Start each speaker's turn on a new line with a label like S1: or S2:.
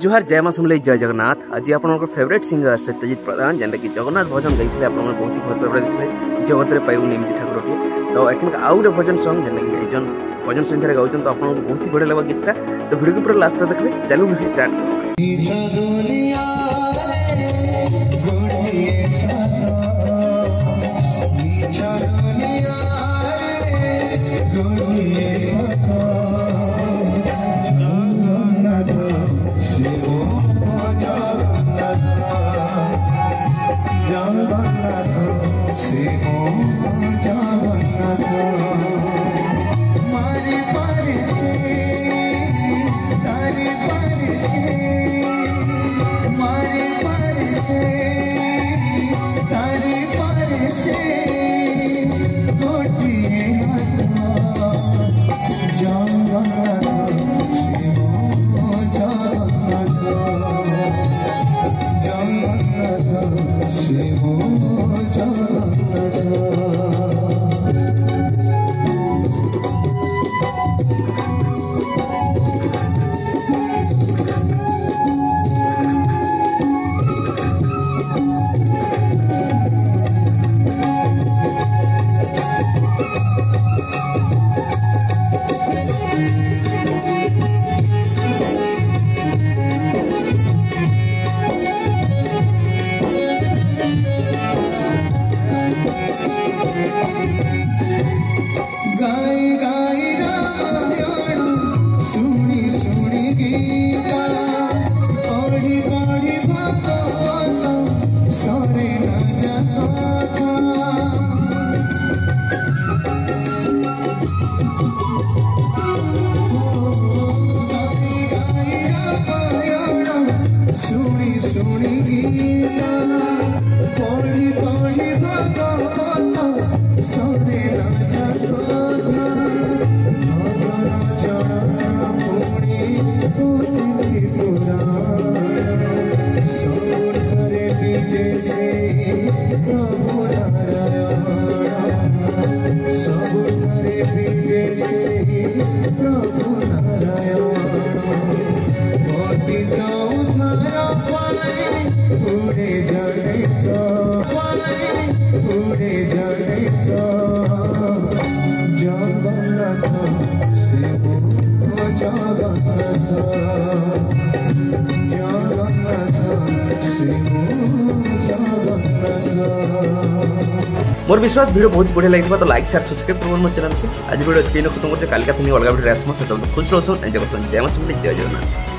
S1: जुहार जय मां समले जय जगन्नाथ। आज आप फेवरेट सिंगर सत्यजित प्रधान जेनटा कि जगन्नाथ भजन गाइते आप बहुत ही भल भाव देखते जगत में पाइबू निमती ठाकुर के। तो एखन आउ गए भजन सॉन्ग जेनटा कि जन भजन संख्या गाँव तो आपको बहुत ही बढ़िया लगा गीतटा। तो वीडियो को पूरा लास्ट तक देखिए। चलो स्टार्ट। मोर विश्वास वीडियो बहुत बढ़िया लगी तो लाइक शेयर सब्सक्राइब कर मोर चैनल को। आज वीडियो खत्म करते कालिका फिर अलग वीडियो आसम से खुश रहो। जय मां समले जय जगन्नाथ।